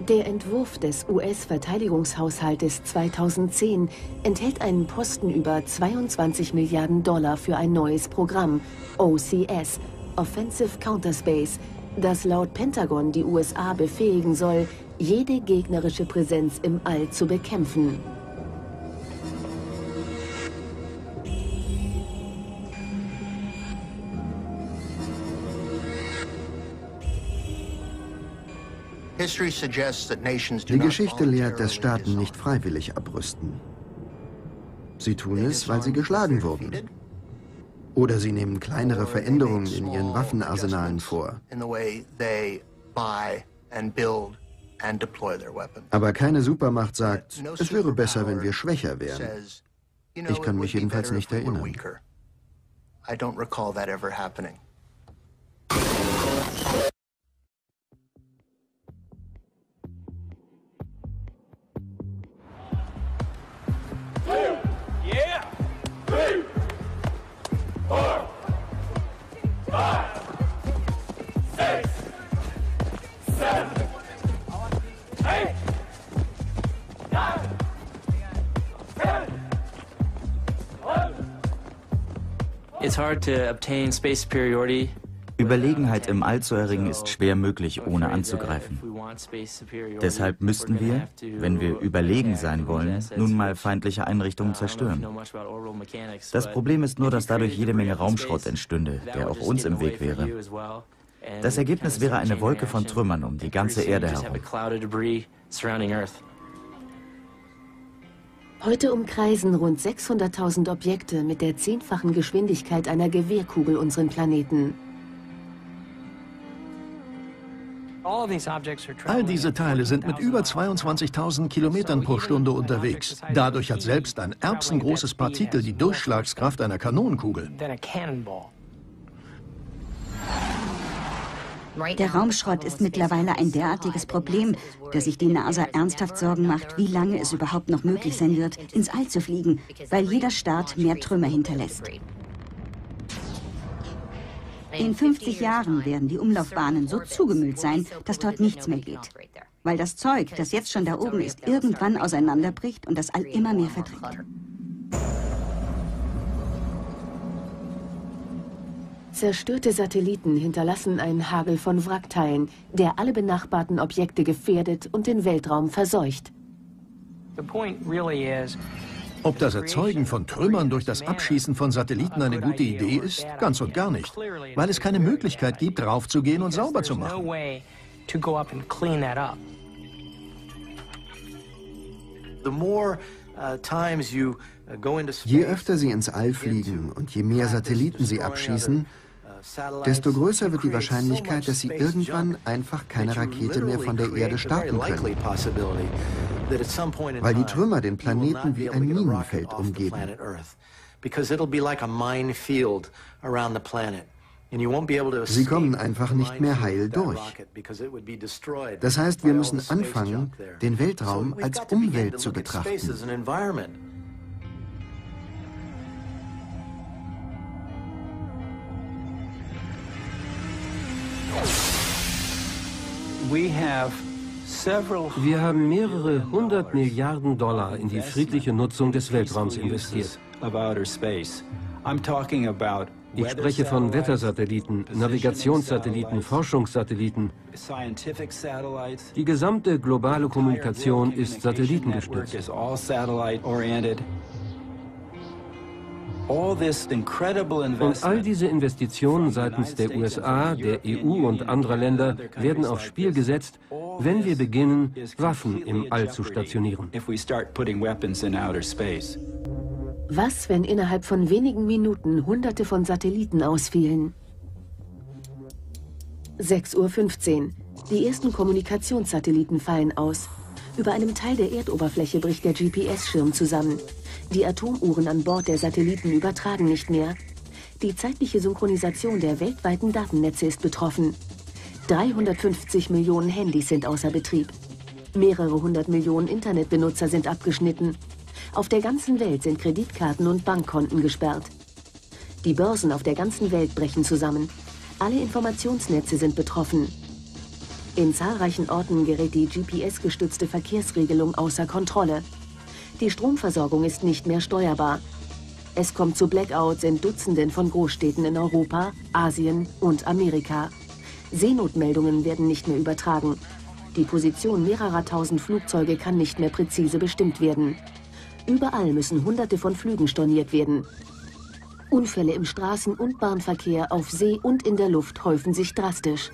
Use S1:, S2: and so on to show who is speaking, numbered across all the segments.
S1: Der Entwurf des US-Verteidigungshaushaltes 2010 enthält einen Posten über 22 Milliarden Dollar für ein neues Programm, OCS, Offensive Counterspace, das laut Pentagon die USA befähigen soll, jede gegnerische Präsenz im All zu bekämpfen.
S2: Die Geschichte lehrt, dass Staaten nicht freiwillig abrüsten. Sie tun es, weil sie geschlagen wurden. Oder sie nehmen kleinere Veränderungen in ihren Waffenarsenalen vor. Aber keine Supermacht sagt, es wäre besser, wenn wir schwächer wären. Ich kann mich jedenfalls nicht erinnern.
S3: Überlegenheit im All zu erringen ist schwer möglich, ohne anzugreifen. Deshalb müssten wir, wenn wir überlegen sein wollen, nun mal feindliche Einrichtungen zerstören. Das Problem ist nur, dass dadurch jede Menge Raumschrott entstünde, der auch uns im Weg wäre. Das Ergebnis wäre eine Wolke von Trümmern um die ganze Erde herum.
S1: Heute umkreisen rund 600.000 Objekte mit der 10-fachen Geschwindigkeit einer Gewehrkugel unseren Planeten.
S4: All diese Teile sind mit über 22.000 Kilometern pro Stunde unterwegs. Dadurch hat selbst ein erbsengroßes Partikel die Durchschlagskraft einer Kanonenkugel.
S5: Der Raumschrott ist mittlerweile ein derartiges Problem, dass sich die NASA ernsthaft Sorgen macht, wie lange es überhaupt noch möglich sein wird, ins All zu fliegen, weil jeder Start mehr Trümmer hinterlässt. In 50 Jahren werden die Umlaufbahnen so zugemüllt sein, dass dort nichts mehr geht. Weil das Zeug, das jetzt schon da oben ist, irgendwann auseinanderbricht und das All immer mehr verdrängt.
S1: Zerstörte Satelliten hinterlassen einen Hagel von Wrackteilen, der alle benachbarten Objekte gefährdet und den Weltraum verseucht.
S4: Ob das Erzeugen von Trümmern durch das Abschießen von Satelliten eine gute Idee ist? Ganz und gar nicht. Weil es keine Möglichkeit gibt, raufzugehen und sauber zu machen.
S2: Je öfter sie ins All fliegen und je mehr Satelliten sie abschießen, desto größer wird die Wahrscheinlichkeit, dass sie irgendwann einfach keine Rakete mehr von der Erde starten können. Weil die Trümmer den Planeten wie ein Minenfeld umgeben. Sie kommen einfach nicht mehr heil durch. Das heißt, wir müssen anfangen, den Weltraum als Umwelt zu betrachten.
S6: Wir haben mehrere 100 Milliarden Dollar in die friedliche Nutzung des Weltraums investiert. Ich spreche von Wettersatelliten, Navigationssatelliten, Forschungssatelliten. Die gesamte globale Kommunikation ist satellitengestützt. Und all diese Investitionen seitens der USA, der EU und anderer Länder werden aufs Spiel gesetzt, wenn wir beginnen, Waffen im All zu stationieren.
S1: Was, wenn innerhalb von wenigen Minuten Hunderte von Satelliten ausfielen? 6:15 Uhr. Die ersten Kommunikationssatelliten fallen aus. Über einem Teil der Erdoberfläche bricht der GPS-Schirm zusammen. Die Atomuhren an Bord der Satelliten übertragen nicht mehr. Die zeitliche Synchronisation der weltweiten Datennetze ist betroffen. 350 Millionen Handys sind außer Betrieb. Mehrere hundert Millionen Internetbenutzer sind abgeschnitten. Auf der ganzen Welt sind Kreditkarten und Bankkonten gesperrt. Die Börsen auf der ganzen Welt brechen zusammen. Alle Informationsnetze sind betroffen. In zahlreichen Orten gerät die GPS-gestützte Verkehrsregelung außer Kontrolle. Die Stromversorgung ist nicht mehr steuerbar. Es kommt zu Blackouts in Dutzenden von Großstädten in Europa, Asien und Amerika. Seenotmeldungen werden nicht mehr übertragen. Die Position mehrerer tausend Flugzeuge kann nicht mehr präzise bestimmt werden. Überall müssen Hunderte von Flügen storniert werden. Unfälle im Straßen- und Bahnverkehr auf See und in der Luft häufen sich drastisch.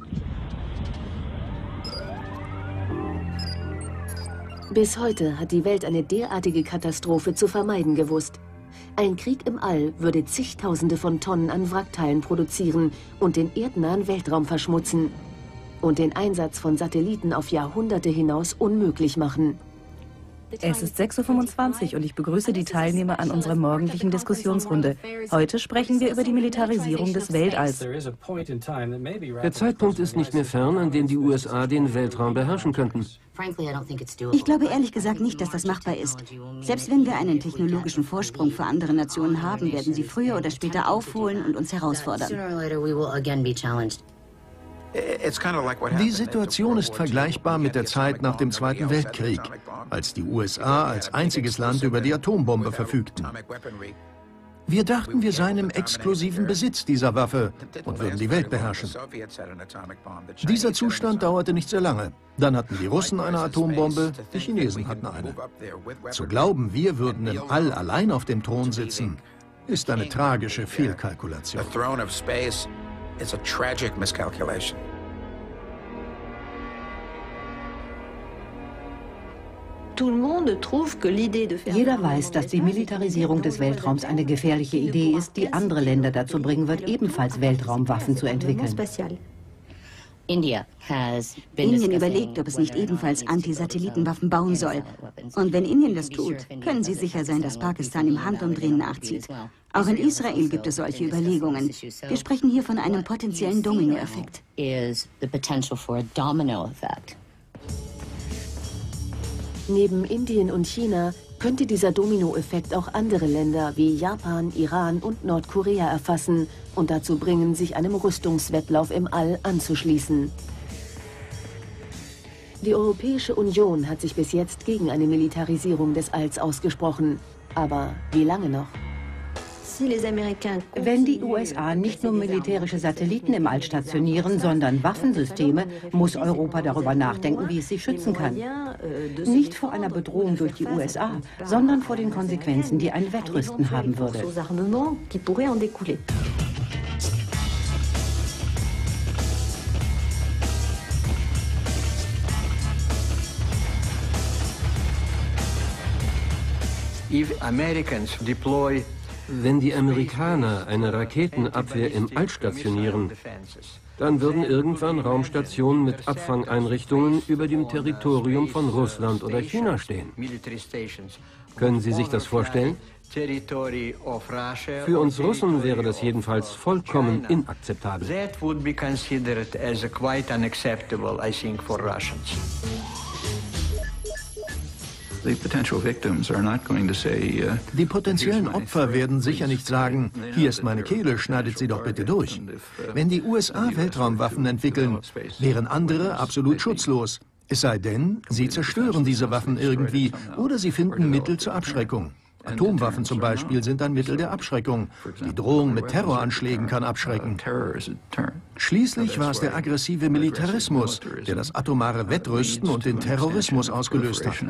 S1: Bis heute hat die Welt eine derartige Katastrophe zu vermeiden gewusst. Ein Krieg im All würde zigtausende von Tonnen an Wrackteilen produzieren und den erdnahen Weltraum verschmutzen und den Einsatz von Satelliten auf Jahrhunderte hinaus unmöglich machen.
S7: Es ist 6:25 Uhr und ich begrüße die Teilnehmer an unserer morgendlichen Diskussionsrunde. Heute sprechen wir über die Militarisierung des Weltalls.
S6: Der Zeitpunkt ist nicht mehr fern, an dem die USA den Weltraum beherrschen könnten.
S5: Ich glaube ehrlich gesagt nicht, dass das machbar ist. Selbst wenn wir einen technologischen Vorsprung vor anderen Nationen haben, werden sie früher oder später aufholen und uns herausfordern.
S4: Die Situation ist vergleichbar mit der Zeit nach dem Zweiten Weltkrieg, als die USA als einziges Land über die Atombombe verfügten. Wir dachten, wir seien im exklusiven Besitz dieser Waffe und würden die Welt beherrschen. Dieser Zustand dauerte nicht sehr lange. Dann hatten die Russen eine Atombombe, die Chinesen hatten eine. Zu glauben, wir würden im All allein auf dem Thron sitzen, ist eine tragische Fehlkalkulation.
S8: It's a tragic miscalculation.
S9: Jeder weiß, dass die Militarisierung des Weltraums eine gefährliche Idee ist, die andere Länder dazu bringen wird, ebenfalls Weltraumwaffen zu entwickeln.
S5: Indien überlegt, ob es nicht ebenfalls Anti-Satellitenwaffen bauen soll. Und wenn Indien das tut, können Sie sicher sein, dass Pakistan im Handumdrehen nachzieht. Auch in Israel gibt es solche Überlegungen. Wir sprechen hier von einem potenziellen Dominoeffekt.
S1: Neben Indien und China könnte dieser Dominoeffekt auch andere Länder wie Japan, Iran und Nordkorea erfassen und dazu bringen, sich einem Rüstungswettlauf im All anzuschließen. Die Europäische Union hat sich bis jetzt gegen eine Militarisierung des Alls ausgesprochen. Aber wie lange noch?
S9: Wenn die USA nicht nur militärische Satelliten im All stationieren, sondern Waffensysteme, muss Europa darüber nachdenken, wie es sich schützen kann. Nicht vor einer Bedrohung durch die USA, sondern vor den Konsequenzen, die ein Wettrüsten haben würde.
S6: Wenn die Amerikaner eine Raketenabwehr im All stationieren, dann würden irgendwann Raumstationen mit Abfangeinrichtungen über dem Territorium von Russland oder China stehen. Können Sie sich das vorstellen? Für uns Russen wäre das jedenfalls vollkommen inakzeptabel.
S4: Die potenziellen Opfer werden sicher nicht sagen, hier ist meine Kehle, schneidet sie doch bitte durch. Wenn die USA Weltraumwaffen entwickeln, wären andere absolut schutzlos. Es sei denn, sie zerstören diese Waffen irgendwie oder sie finden Mittel zur Abschreckung. Atomwaffen zum Beispiel sind ein Mittel der Abschreckung. Die Drohung mit Terroranschlägen kann abschrecken. Schließlich war es der aggressive Militarismus, der das atomare Wettrüsten und den Terrorismus ausgelöst hat.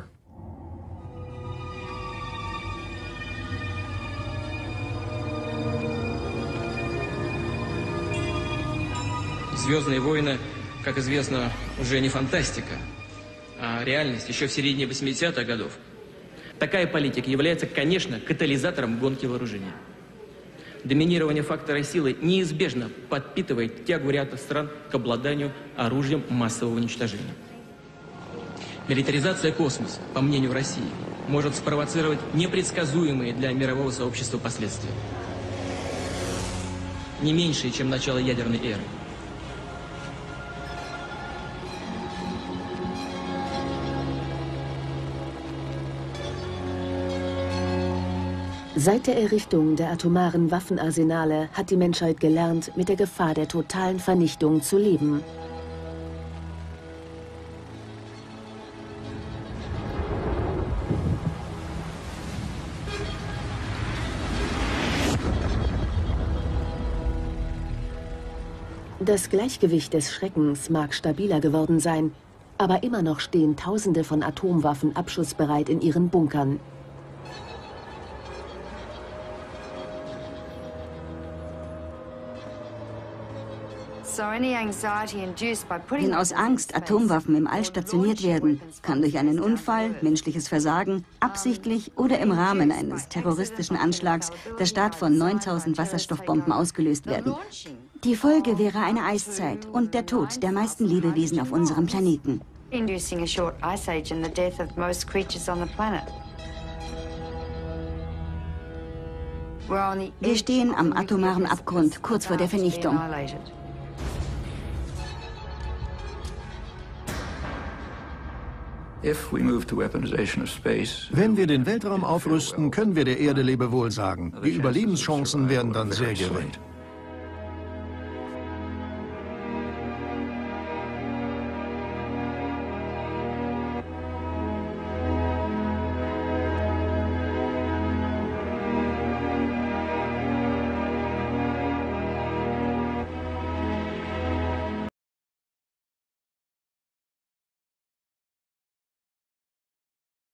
S10: «Звездные войны», как известно, уже не фантастика, а реальность еще в середине 80-х годов. Такая политика является, конечно, катализатором гонки вооружений. Доминирование фактора силы неизбежно подпитывает тягу ряда стран к обладанию оружием массового уничтожения. Милитаризация космоса, по мнению России, может спровоцировать непредсказуемые для мирового сообщества последствия. Не меньшие, чем начало ядерной эры.
S1: Seit der Errichtung der atomaren Waffenarsenale hat die Menschheit gelernt, mit der Gefahr der totalen Vernichtung zu leben. Das Gleichgewicht des Schreckens mag stabiler geworden sein, aber immer noch stehen Tausende von Atomwaffen abschussbereit in ihren Bunkern.
S5: Wenn aus Angst Atomwaffen im All stationiert werden, kann durch einen Unfall, menschliches Versagen, absichtlich oder im Rahmen eines terroristischen Anschlags der Start von 9000 Wasserstoffbomben ausgelöst werden. Die Folge wäre eine Eiszeit und der Tod der meisten Lebewesen auf unserem Planeten. Wir stehen am atomaren Abgrund, kurz vor der Vernichtung.
S4: Wenn wir den Weltraum aufrüsten, können wir der Erde Lebewohl sagen. Die Überlebenschancen werden dann sehr gering.